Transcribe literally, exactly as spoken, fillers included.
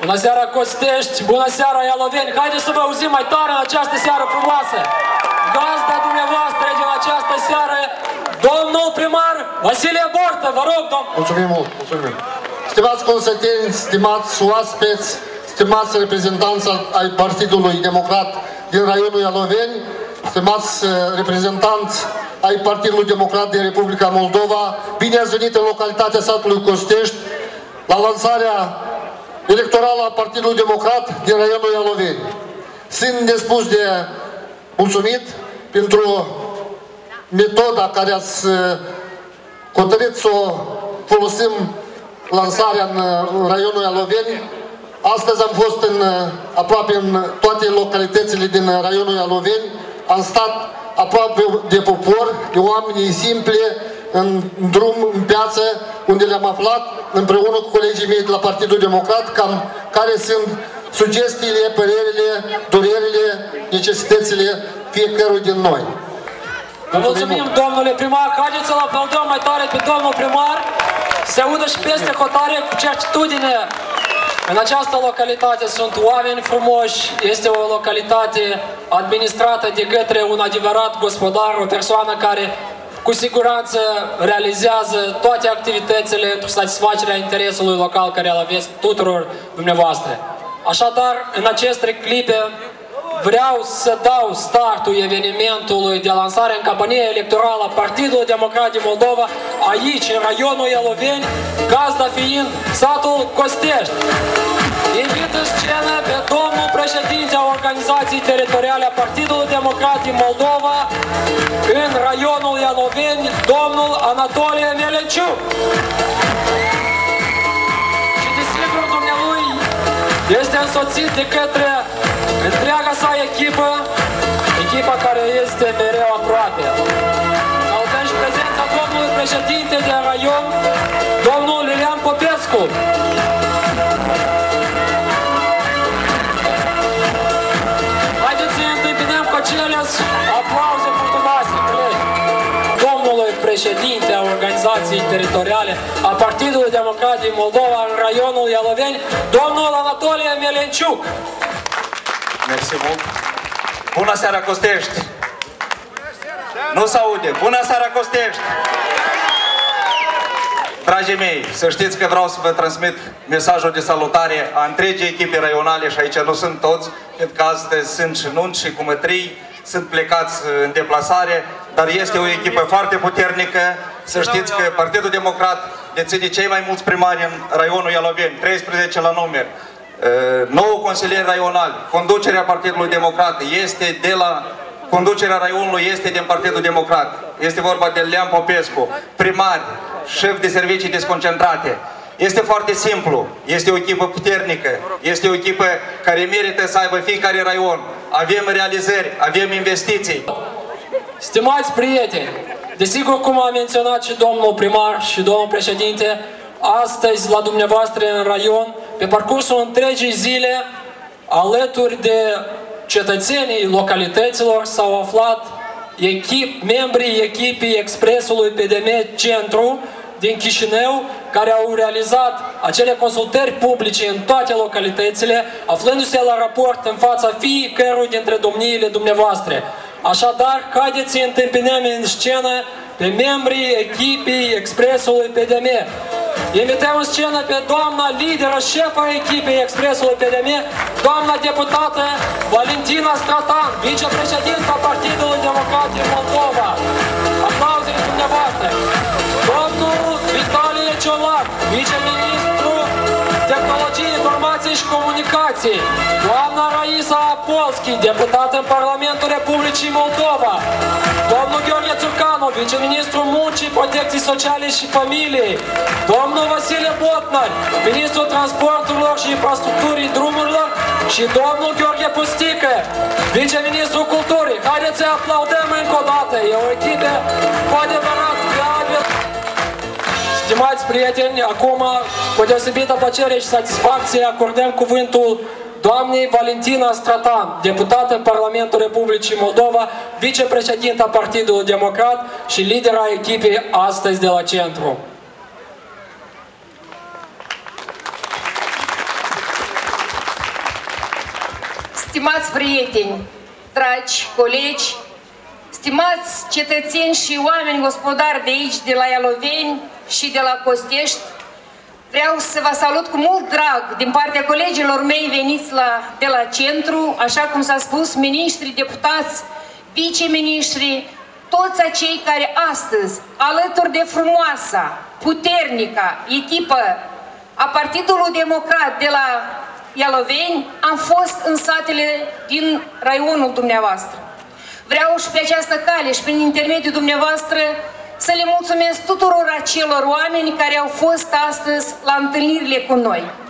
Bună seara, Costești! Bună seara, Ialoveni! Haideți să vă auzim mai tare în această seară frumoasă! Gazda dumneavoastră din această seară, domnul primar Vasile Bortă, vă rog, domn... Mulțumim mult, mulțumim! Stimați consăteni, stimați oaspeți, stimați reprezentanți ai Partidului Democrat din raionul Ialoveni, stimați reprezentanți ai Partidului Democrat din Republica Moldova, bine ați venit în localitatea satului Costești la lansarea electorală a Partidului Democrat din raionul Ialoveni. Sunt nespus de mulțumit pentru metoda care ați hotărât să o folosim lansarea în raionul Ialoveni. Astăzi am fost în, aproape în toate localitățile din raionul Ialoveni. Am stat aproape de popor, de oamenii simpli, în drum, în piață, unde le-am aflat împreună cu colegii mei de la Partidul Democrat, cam care sunt sugestiile, părerile, durerile, necesitățile fiecărui din noi. Vă mulțumim, domnule primar. Haideți să-l aplaudăm mai tare pe domnul primar. Se audă și peste hotare cu certitudine. În această localitate sunt oameni frumoși, este o localitate administrată de către un adevărat gospodar, o persoană care cu siguranță realizează toate activitățile pentru satisfacerea interesului local care îl aveți tuturor dumneavoastră. Așadar, în aceste clipe vreau să dau startul evenimentului de lansare în campanie electorală a Partidului Democrat din Moldova, aici, în raionul Ialoveni, gazda fiind satul Costești. Invit în scenă pe domnul președinte a Organizației Teritoriale a Partidului Democrat din Moldova, în raionul Ialoveni, domnul Anatolie Melenciuc. Și desigur, dumnealui este însoțit de către întreaga sa echipă, echipa care este mereu aproape. Salutăm și prezența domnului președinte de raion, domnul Lilian Popescu. Haideți să întâmpinăm cu aceleași aplauze furtunoase, colegi. Domnului președinte a Organizației Teritoriale a Partidului Democrat din Moldova în raionul Ialoveni, domnul Anatolie Melenciuc. Mersi mult. Bună seara, Costești! Nu se aude. Bună seara, Costești! Dragii mei, să știți că vreau să vă transmit mesajul de salutare a întregii echipe raionale și aici nu sunt toți, fiindcă astăzi sunt și nunți și cumătrii, sunt plecați în deplasare, dar este o echipă foarte puternică. Să știți că Partidul Democrat deține cei mai mulți primari în raionul Ialoveni, treisprezece la număr. Nou consilier raional, conducerea Partidului Democrat este de la conducerea raionului este din Partidul Democrat. Este vorba de Lilian Popescu, primar, șef de servicii desconcentrate. Este foarte simplu, este o echipă puternică, este o echipă care merită să aibă fiecare raion. Avem realizări, avem investiții. Stimați prieteni, desigur, cum a menționat și domnul primar și domnul președinte, astăzi la dumneavoastră în raion, pe parcursul întregii zile, alături de cetățenii localităților s-au aflat echip, membrii echipii Expresului P D M Centru din Chișinău, care au realizat acele consultări publice în toate localitățile, aflându-se la raport în fața fiecărui dintre domniile dumneavoastră. Așadar, haideți să întâmpinăm în scenă pe membrii echipii Expresului P D M. Invităm în scenă pe doamna lideră, șefa echipei Expresului P D M, doamna deputată Valentina Stratan, vicepreședinta Partidului Democrat din Moldova. Aplauzele dumneavoastră. Domnul Vitalie Ciolac, viceministru Tehnologiei, Informației și Comunicații. Doamna Raisa Apolski, deputată în Parlamentul Republicii Moldova. Domnul Gheorghe Țurcanu, viceministru Muncii, Protecției Sociale și Familiei. Domnul Vasile Botnar, ministrul Transporturilor și Infrastructurii Drumurilor. Și domnul Gheorghe Pustică, viceministrul Culturii. Haideți să aplaudăm încă o dată. E o echipă cu adevărat fiabilă. Stimați prieteni, acum, cu deosebită plăcere și satisfacție, acordăm cuvântul doamnei Valentina Stratan, deputată în Parlamentul Republicii Moldova, vicepreședinta Partidului Democrat și lidera echipei astăzi de la centru. Stimați prieteni, dragi colegi, stimați cetățeni și oameni gospodari de aici, de la Ialoveni și de la Costești, vreau să vă salut cu mult drag din partea colegilor mei veniți la, de la centru, așa cum s-a spus, miniștri, deputați, viceministri, toți acei care astăzi, alături de frumoasa, puternica echipă a Partidului Democrat de la Ialoveni, am fost în satele din raionul dumneavoastră. Vreau și pe această cale și prin intermediul dumneavoastră să le mulțumesc tuturor acelor oameni care au fost astăzi la întâlnirile cu noi.